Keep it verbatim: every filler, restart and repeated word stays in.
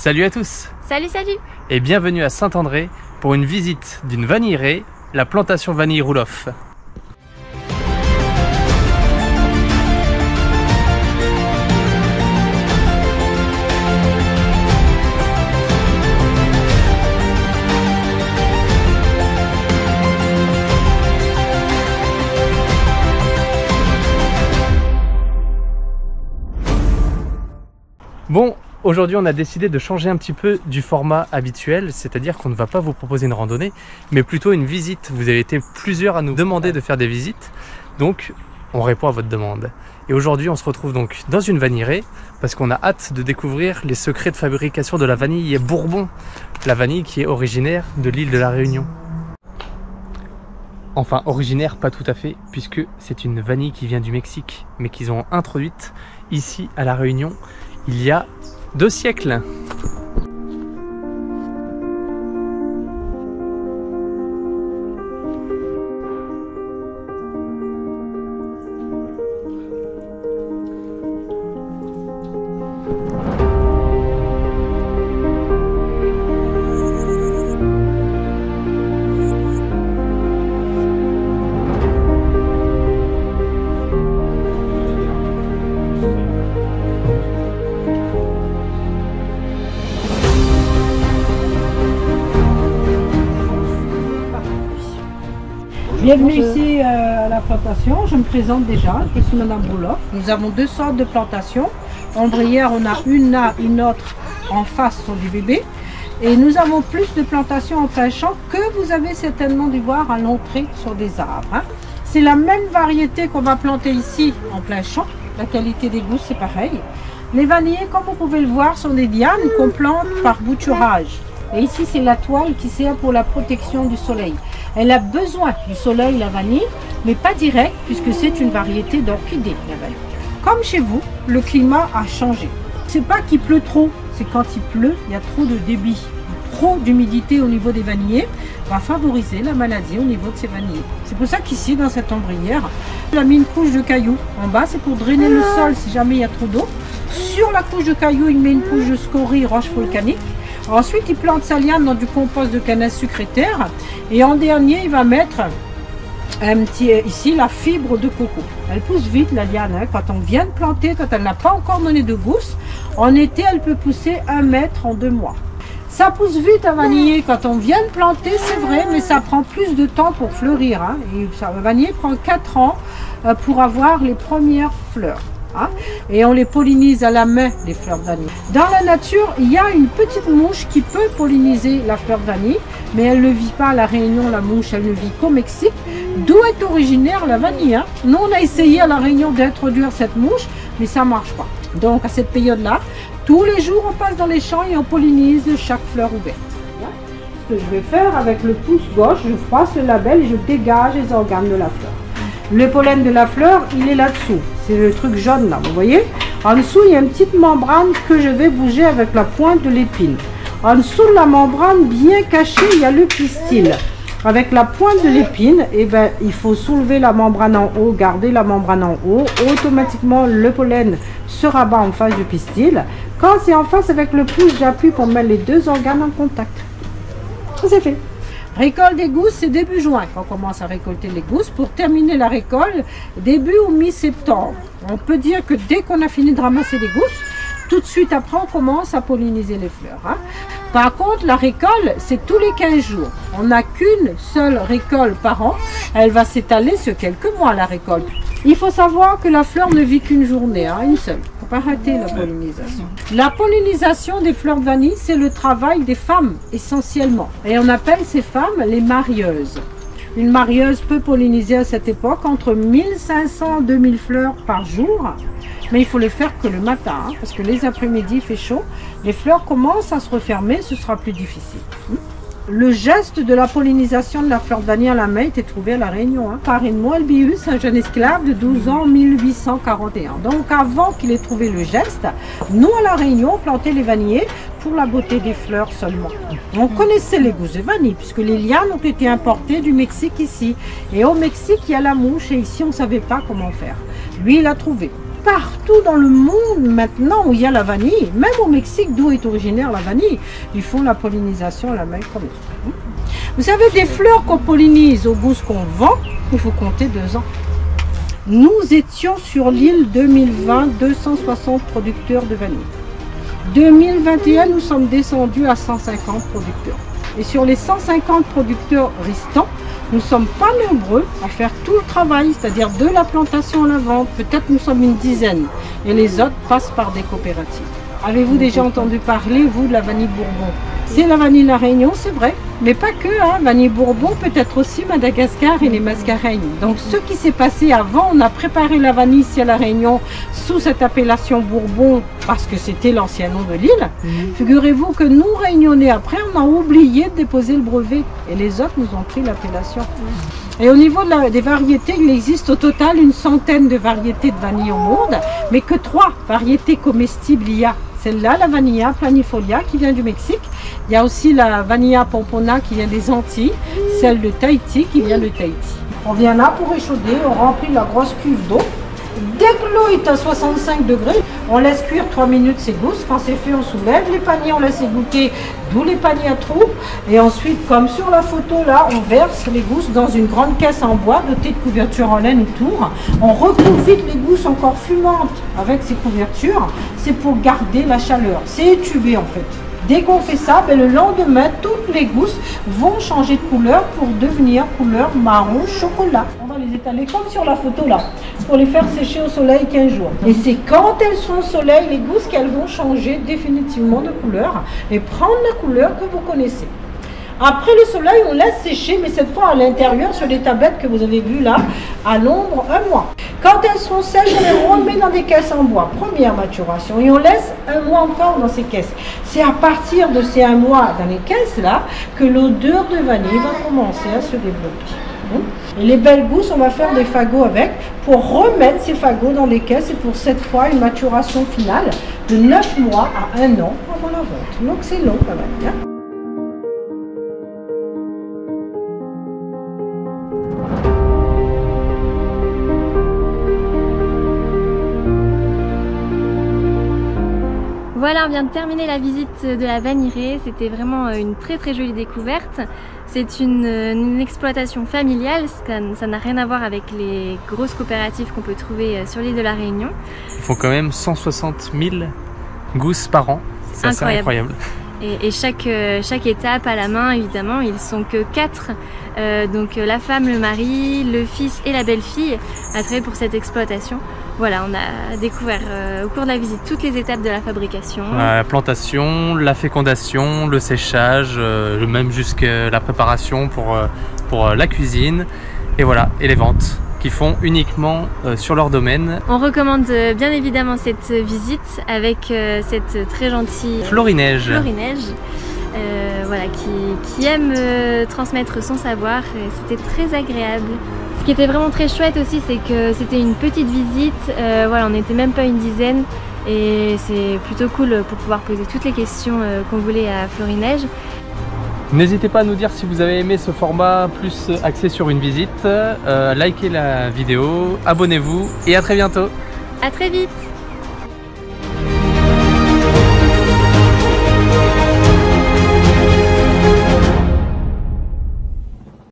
Salut à tous. Salut, salut. Et bienvenue à Saint-André pour une visite d'une vanillerée, la plantation Vanille Roelof. Bon, aujourd'hui on a décidé de changer un petit peu du format habituel, c'est-à-dire qu'on ne va pas vous proposer une randonnée, mais plutôt une visite. Vous avez été plusieurs à nous demander de faire des visites, donc on répond à votre demande. Et aujourd'hui on se retrouve donc dans une vanillerée, parce qu'on a hâte de découvrir les secrets de fabrication de la vanille Bourbon, la vanille qui est originaire de l'île de la Réunion. Enfin, originaire, pas tout à fait, puisque c'est une vanille qui vient du Mexique, mais qu'ils ont introduite ici à la Réunion il y a deux siècles. Bienvenue ici euh, à la plantation, je me présente déjà, je suis Madame Roelof. Nous avons deux sortes de plantations. Ombrière, on a une là, une autre en face sur du bébé. Et nous avons plus de plantations en plein champ que vous avez certainement dû voir à l'entrée sur des arbres. Hein. C'est la même variété qu'on va planter ici en plein champ. La qualité des gousses c'est pareil. Les vanillés, comme vous pouvez le voir, sont des lianes qu'on plante par bouturage. Et ici c'est la toile qui sert pour la protection du soleil. Elle a besoin du soleil, la vanille, mais pas direct, puisque c'est une variété d'orchidée, la vanille. Comme chez vous, le climat a changé. C'est pas qu'il pleut trop, c'est quand il pleut, il y a trop de débit. Trop d'humidité au niveau des vanillés va favoriser la maladie au niveau de ces vanillés. C'est pour ça qu'ici, dans cette ombrière, on a mis une couche de cailloux. En bas, c'est pour drainer le sol si jamais il y a trop d'eau. Sur la couche de cailloux, il met une couche de scorie, roche volcanique. Ensuite, il plante sa liane dans du compost de canne à sucre et terre. Et en dernier, il va mettre un petit, ici la fibre de coco. Elle pousse vite, la liane. Hein. Quand on vient de planter, quand elle n'a pas encore donné de gousses, en été, elle peut pousser un mètre en deux mois. Ça pousse vite à vaniller quand on vient de planter, c'est vrai, mais ça prend plus de temps pour fleurir. Hein. Et ça, le vaniller prend quatre ans pour avoir les premières fleurs. Hein, et on les pollinise à la main, les fleurs de vanille. Dans la nature, il y a une petite mouche qui peut polliniser la fleur de vanille, mais elle ne vit pas à la Réunion, la mouche, elle ne vit qu'au Mexique, d'où est originaire la vanille. Hein. Nous, on a essayé à la Réunion d'introduire cette mouche, mais ça ne marche pas. Donc, à cette période-là, tous les jours, on passe dans les champs et on pollinise chaque fleur ouverte. Ce que je vais faire avec le pouce gauche, je froisse le label et je dégage les organes de la fleur. Le pollen de la fleur, il est là-dessous. C'est le truc jaune là, vous voyez. En dessous, il y a une petite membrane que je vais bouger avec la pointe de l'épine. En dessous de la membrane, bien cachée, il y a le pistil. Avec la pointe de l'épine, eh ben, il faut soulever la membrane en haut, garder la membrane en haut. Automatiquement, le pollen se rabat en face du pistil. Quand c'est en face avec le pouce, j'appuie pour mettre les deux organes en contact. C'est fait. Récolte des gousses, c'est début juin qu'on commence à récolter les gousses. Pour terminer la récolte, début ou mi-septembre. On peut dire que dès qu'on a fini de ramasser les gousses, tout de suite après, on commence à polliniser les fleurs. Hein. Par contre, la récolte, c'est tous les quinze jours. On n'a qu'une seule récolte par an. Elle va s'étaler sur quelques mois, la récolte. Il faut savoir que la fleur ne vit qu'une journée, hein, une seule. Il ne faut pas rater la pollinisation. La pollinisation des fleurs de vanille, c'est le travail des femmes, essentiellement. Et on appelle ces femmes les marieuses. Une marieuse peut polliniser à cette époque entre mille cinq cents et deux mille fleurs par jour. Mais il faut le faire que le matin, hein, parce que les après-midi, il fait chaud. Les fleurs commencent à se refermer, ce sera plus difficile. Le geste de la pollinisation de la fleur de vanille à la main était trouvé à la Réunion hein, par Edmond Albius, un jeune esclave de douze ans en mille huit cent quarante et un. Donc avant qu'il ait trouvé le geste, nous à la Réunion, on plantait les vanillés pour la beauté des fleurs seulement. On connaissait les gousses de vanille puisque les lianes ont été importées du Mexique ici. Et au Mexique, il y a la mouche et ici, on ne savait pas comment faire. Lui, il a trouvé. partout dans le monde maintenant où il y a la vanille, même au Mexique d'où est originaire la vanille, ils font la pollinisation à la main comme ça. Vous savez, des fleurs qu'on pollinise au gousses qu'on vend, il faut compter deux ans. Nous étions sur l'île deux mille vingt, deux cent soixante producteurs de vanille. deux mille vingt et un, nous sommes descendus à cent cinquante producteurs. Et sur les cent cinquante producteurs restants, nous ne sommes pas nombreux à faire tout le travail, c'est-à-dire de la plantation à la vente. Peut-être nous sommes une dizaine et les autres passent par des coopératives. Avez-vous déjà entendu parler, vous, de la vanille Bourbon? C'est la vanille La Réunion, c'est vrai, mais pas que. Hein. Vanille Bourbon peut être aussi Madagascar et les Mascareignes. Donc ce qui s'est passé avant, on a préparé la vanille ici à La Réunion sous cette appellation Bourbon parce que c'était l'ancien nom de l'île. Mmh. Figurez-vous que nous, Réunionnais, après, on a oublié de déposer le brevet et les autres nous ont pris l'appellation. Mmh. Et au niveau de la, des variétés, il existe au total une centaine de variétés de vanille au monde, mais que trois variétés comestibles il y a. Celle-là, la Vanilla planifolia qui vient du Mexique. Il y a aussi la Vanilla pompona qui vient des Antilles. Celle de Tahiti qui vient de Tahiti. On vient là pour échauder, on remplit la grosse cuve d'eau. Dès que l'eau est à soixante-cinq degrés, on laisse cuire trois minutes ces gousses. Quand c'est fait, on soulève les paniers, on laisse égoutter, d'où les paniers à trous. Et ensuite, comme sur la photo là, on verse les gousses dans une grande caisse en bois dotée de couvertures en laine autour. On recouvre vite les gousses encore fumantes avec ces couvertures. C'est pour garder la chaleur. C'est étubé en fait. Dès qu'on fait ça, ben le lendemain, toutes les gousses vont changer de couleur pour devenir couleur marron chocolat. On va les étaler comme sur la photo là, pour les faire sécher au soleil quinze jours. Et c'est quand elles sont au soleil, les gousses, qu'elles vont changer définitivement de couleur et prendre la couleur que vous connaissez. Après le soleil, on laisse sécher, mais cette fois à l'intérieur, sur les tablettes que vous avez vues là, à l'ombre, un mois. Quand elles seront sèches, on les remet dans des caisses en bois. Première maturation. Et on laisse un mois encore dans ces caisses. C'est à partir de ces un mois dans les caisses là, que l'odeur de vanille va commencer à se développer. Et les belles gousses, on va faire des fagots avec pour remettre ces fagots dans les caisses et pour cette fois une maturation finale de neuf mois à un an avant la vente. Donc c'est long quand même. Hein. Voilà, on vient de terminer la visite de la vanillerie. C'était vraiment une très très jolie découverte. C'est une, une exploitation familiale, ça n'a rien à voir avec les grosses coopératives qu'on peut trouver sur l'île de la Réunion. Ils font quand même cent soixante mille gousses par an, c'est assez incroyable. Et, et chaque, chaque étape à la main, évidemment, ils sont que quatre. Euh, donc la femme, le mari, le fils et la belle-fille à travailler pour cette exploitation. Voilà, on a découvert euh, au cours de la visite toutes les étapes de la fabrication. La plantation, la fécondation, le séchage, euh, même jusqu'à la préparation pour, euh, pour euh, la cuisine. Et voilà, et les ventes qui font uniquement euh, sur leur domaine. On recommande euh, bien évidemment cette visite avec euh, cette très gentille euh, Florineige. Florineige. Euh, voilà, qui, qui aime euh, transmettre son savoir. C'était très agréable. Ce qui était vraiment très chouette aussi, c'est que c'était une petite visite. Euh, voilà, on n'était même pas une dizaine et c'est plutôt cool pour pouvoir poser toutes les questions euh, qu'on voulait à Florineige. N'hésitez pas à nous dire si vous avez aimé ce format plus axé sur une visite. Euh, likez la vidéo, abonnez-vous et à très bientôt. À très vite.